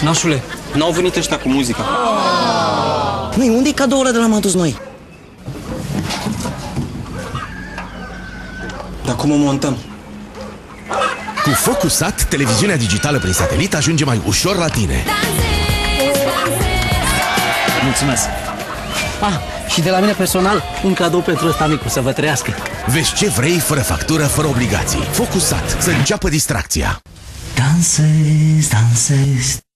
Nașule, n-au venit ăștia cu muzica. Măi, unde e cadourile de la am adus noi? Dar cum o montăm? Cu Focusat, televiziunea digitală prin satelit ajunge mai ușor la tine. Mulțumesc. Și de la mine personal, un cadou pentru ăsta micu, să vă trăiască. Vezi ce vrei, fără factură, fără obligații. Focusat, să înceapă distracția. Dansez, dansez.